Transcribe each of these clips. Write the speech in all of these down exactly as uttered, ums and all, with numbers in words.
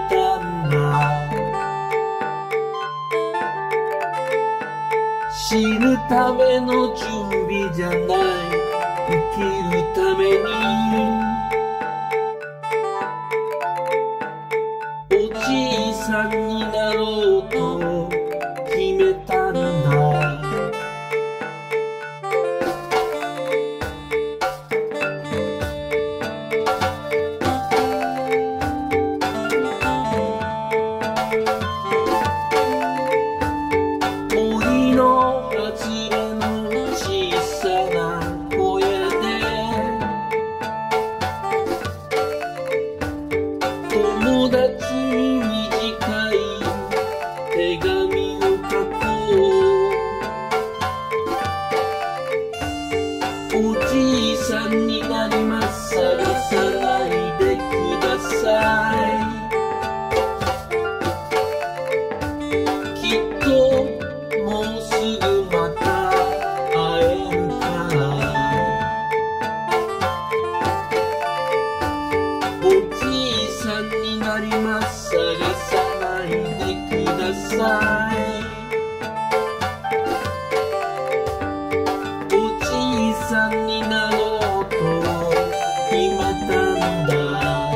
たんだ。死ぬための準備じゃない、生きるために。おじいさんになろうと決めたんだ。森の外れの小さな小屋で友達に短い手紙を書こう。おじいさんになります探さないでください。きっともうすぐまた会えるから。おじいさんになります探さないでください。おじいさんになろうと決めたんだ。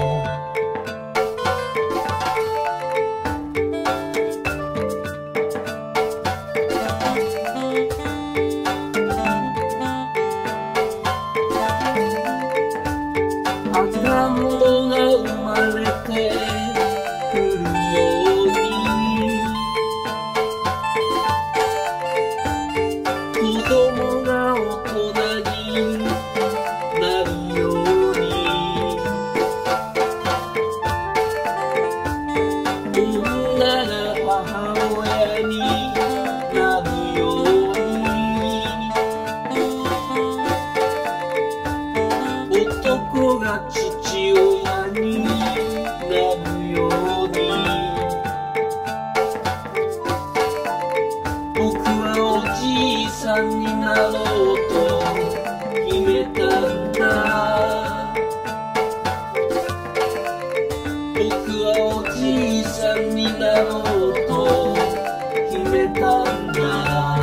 赤ん坊が生まれてくるように、子供が大人になるように、女が母親になるように、男が父親になるように。僕はおじいさんになろうと決めたんだ。僕はおじいさんになろうと決めたんだ。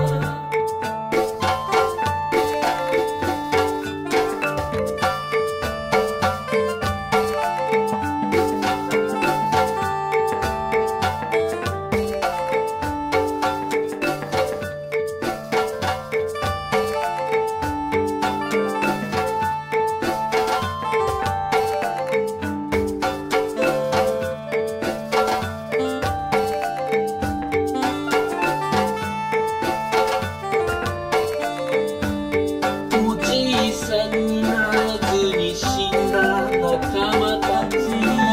おじいさんにならずに死んだ仲間たち、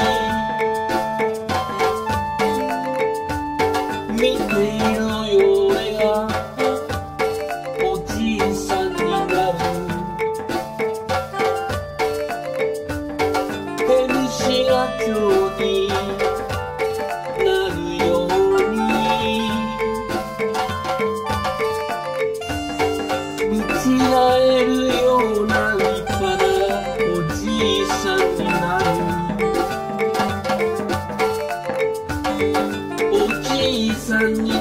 見ているよ俺がおじいさんになる。ペルシア朝になるように、見違えるような立派なおじいさんになる。おじいさんに